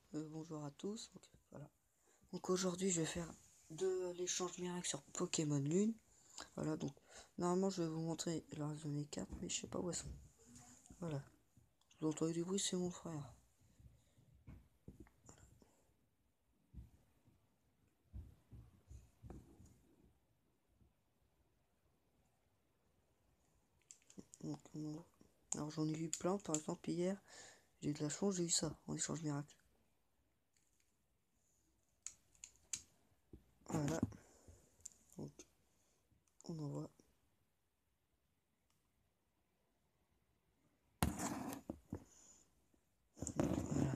Bonjour à tous. Donc, voilà. Donc aujourd'hui je vais faire de l'échange miracle sur Pokémon Lune. Voilà, donc normalement je vais vous montrer le reste de mes cartes, mais je sais pas où elles sont. Voilà. Vous entendez du bruit, c'est mon frère. Donc, alors j'en ai eu plein, par exemple hier, j'ai eu de la chance, j'ai eu ça en échange miracle. Voilà. Donc on envoie. Voilà.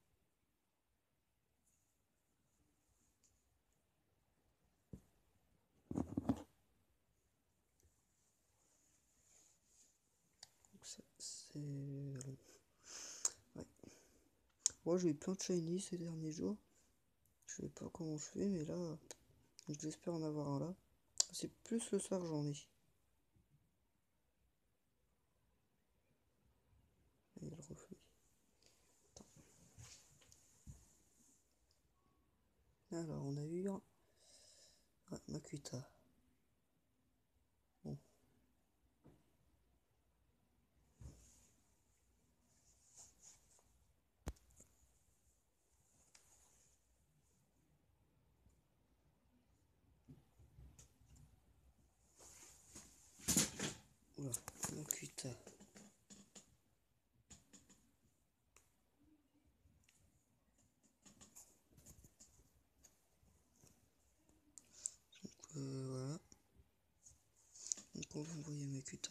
Donc ça c'est. Ouais. Moi j'ai eu plein de shiny ces derniers jours. Je sais pas comment je fais, mais là, j'espère en avoir un là. C'est plus le soir j'en ai. Et le reflet. Alors, on a eu un Makuta. Bon. Oula, Makuta. Voilà. Donc on va envoyer Makuta.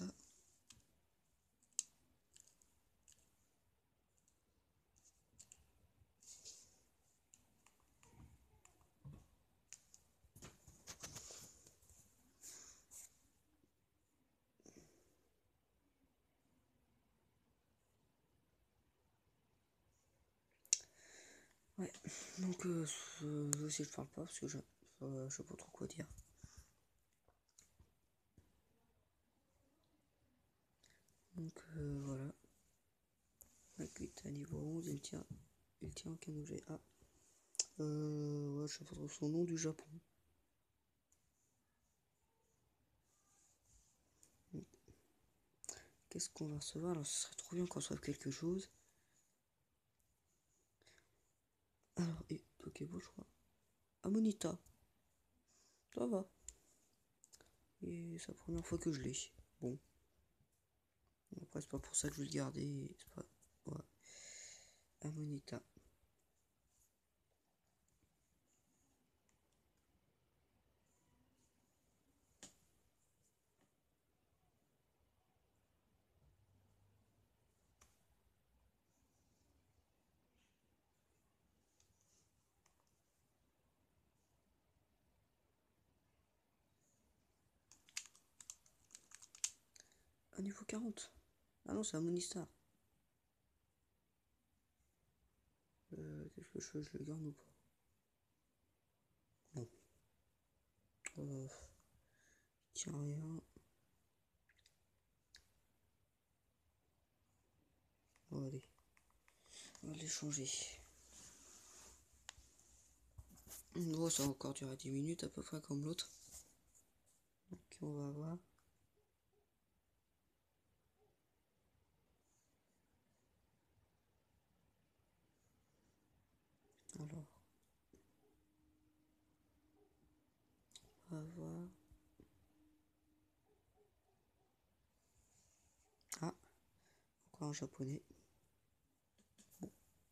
Ouais, donc aussi je parle pas parce que je sais pas trop quoi dire. Donc voilà. Makuta niveau 11, il tient un canot GA. Ouais, je sais pas trop son nom du Japon. Qu'est-ce qu'on va recevoir? Alors ce serait trop bien qu'on reçoive quelque chose. Alors, et Pokéball je crois. Amonita. Ça va. Et c'est la première fois que je l'ai. Bon. Après c'est pas pour ça que je vais le garder. C'est pas. Ouais. Amonita. À niveau 40. Ah non, c'est Amonistar. Qu'est-ce que je fais? Je le garde ou pas? Non. Tiens rien. Bon, allez. On va l'échanger. Bon, ça va encore durer 10 minutes à peu près comme l'autre. Donc on va voir. Alors. On va voir. Ah. Encore un japonais. Bon.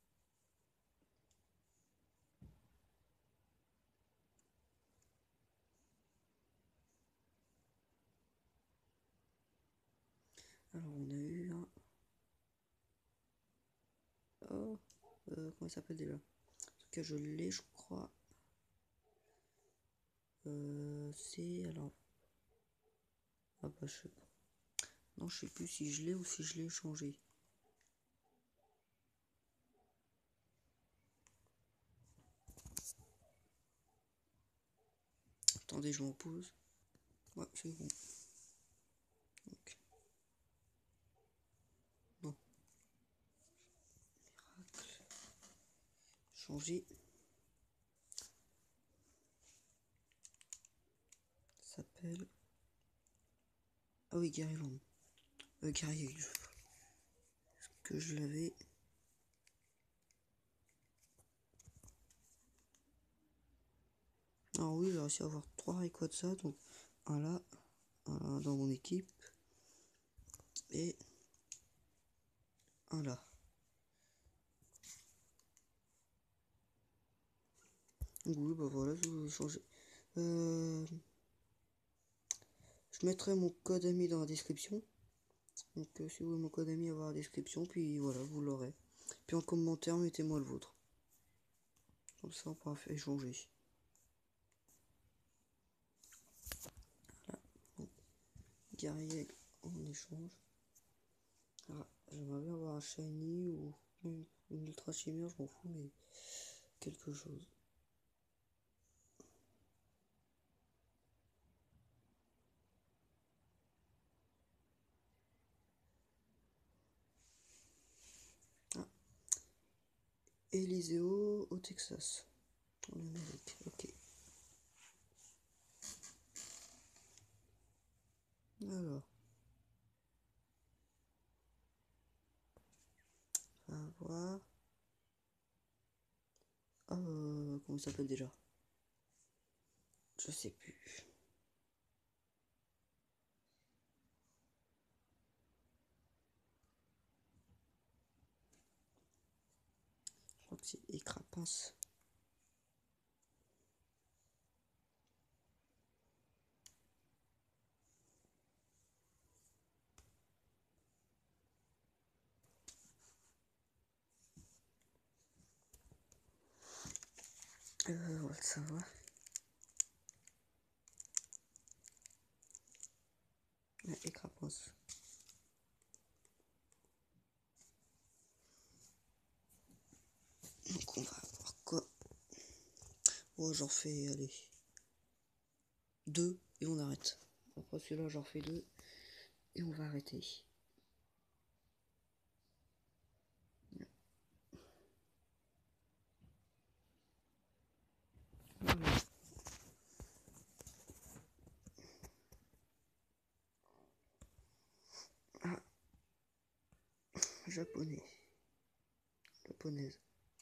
Alors on a eu un. Oh. Comment il s'appelle déjà? En tout cas je l'ai je crois. C'est alors. Ah bah je sais pas. Non je sais plus si je l'ai ou si je l'ai échangé. Attendez, je m'en pose. Ouais, c'est bon. Donc. Non. Miracle. changer. Ça s'appelle... Ah oui, Garyland. Gary, est-ce que je l'avais... Alors oui, j'ai réussi à avoir 3 records de ça, donc un là dans mon équipe, et un là. Donc oui, bah voilà, je vais changer. Je mettrai mon code ami dans la description. Donc si vous voulez mon code ami, avoir la description, puis voilà, vous l'aurez. Puis en commentaire, mettez-moi le vôtre. Comme ça, on pourra échanger. Voilà. Bon. Guerrier en échange. Ah, j'aimerais bien avoir un shiny ou une ultra chimère, je m'en fous, mais quelque chose. Ah. Eliseo au Texas. En Amérique, ok. Alors. On va voir. Ah, comment ça s'appelle déjà? Je sais plus. Je crois que c'est Écrapince. On va le savoir. Ouais, Écrapince. Donc on va voir quoi. Oh, j'en fais, allez, 2 et on arrête. Après celui-là, j'en fais 2 et on va arrêter. Voilà. Ah, japonais. Japonaise.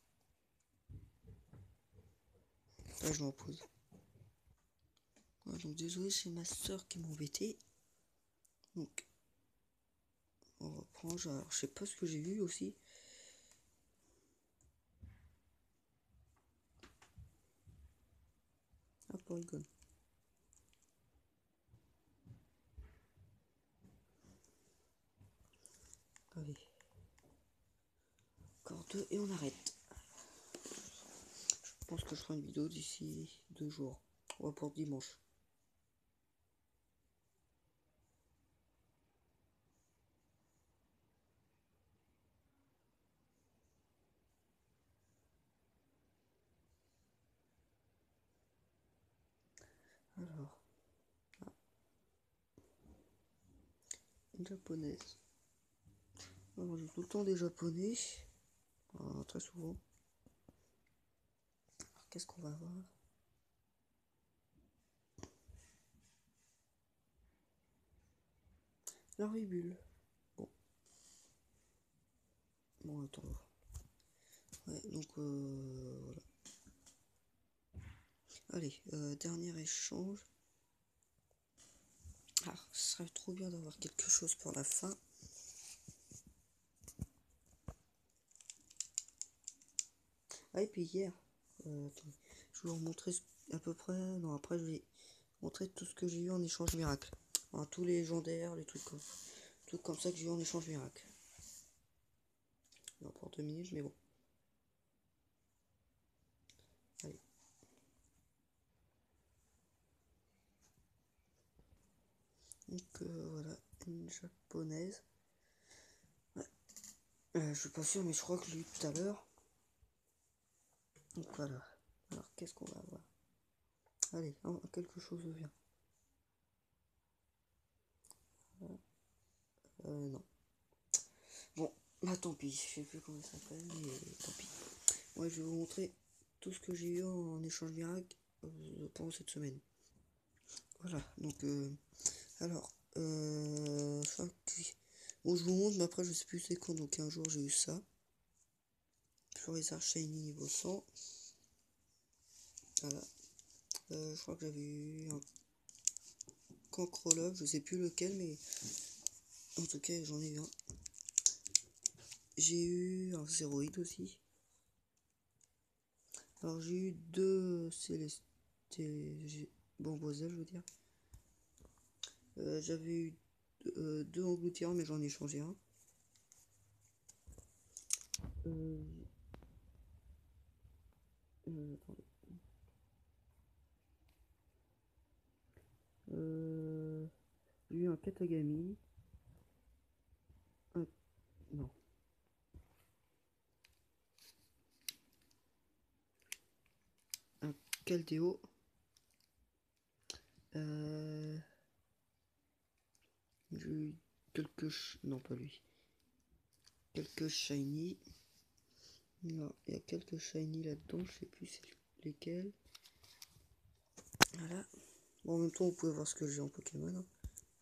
Là, je m'en pose. Ouais, donc désolé, c'est ma soeur qui m'a embêté. Donc, on reprend. Alors, je sais pas ce que j'ai vu aussi. Ah, Porygon. Allez. Encore 2 et on arrête. Je pense que je ferai une vidéo d'ici 2 jours. On va pour dimanche. Alors, une japonaise. Alors, j'ai tout le temps des japonais. Très souvent. Alors, qu'est-ce qu'on va voir? La ribule. Bon. Bon, attends. Ouais, donc voilà. Allez, dernier échange. Ah, ce serait trop bien d'avoir quelque chose pour la fin. Ah, et puis hier, attends, je vais vous montrer à peu près. Non, après, je vais montrer tout ce que j'ai eu en échange miracle. Enfin, tous les légendaires, les trucs comme ça que j'ai eu en échange miracle. Non, pour 2 minutes, mais bon. Allez. Donc voilà, une japonaise. Ouais. Je suis pas sûr, mais je crois que je l'ai eu tout à l'heure. Donc voilà. Alors, qu'est-ce qu'on va avoir? Allez, quelque chose vient. Non. Bon, bah tant pis, je sais plus comment ça s'appelle, mais tant pis. Moi je vais vous montrer tout ce que j'ai eu en échange miracle pendant cette semaine. Voilà, donc alors, bon, je vous montre, mais après je sais plus c'est quand, donc un jour j'ai eu ça. Florizard Shiny niveau 100. Voilà. Je crois que j'avais eu un Cancrolog, je sais plus lequel, mais en tout cas j'en ai eu un. J'ai eu un Zéroïde aussi. Alors j'ai eu deux Célestes. Bon, Boisel, je veux dire. J'avais eu deux engloutirants, mais j'en ai changé un. Attendez. J'ai eu un Katagami. Non. Un Caldeo. J'ai eu quelques... Non, pas lui. Quelques shiny. Non, il y a quelques shiny là-dedans, je sais plus lesquels. Voilà. Bon, en même temps, vous pouvez voir ce que j'ai en Pokémon. Hein.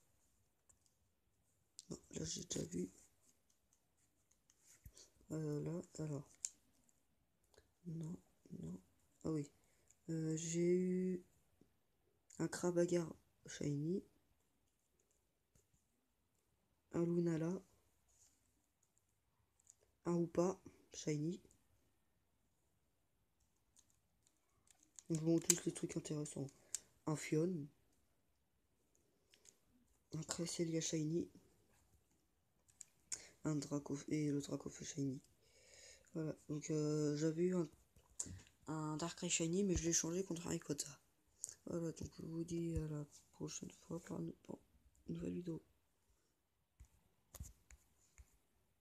Non, là, j'ai déjà vu. Là, alors. Non, non. Ah oui. J'ai eu un Crabagar shiny. Un Lunala. Un Hoopa shiny. Donc, je vous montre tous les trucs intéressants. Un Fion. Un Cresselia shiny. Un Draco et le Dracofeu shiny. Voilà, donc j'avais eu un Darkrai shiny, mais je l'ai changé contre un Rayquaza. Voilà, donc je vous dis à la prochaine fois pour une nouvelle vidéo.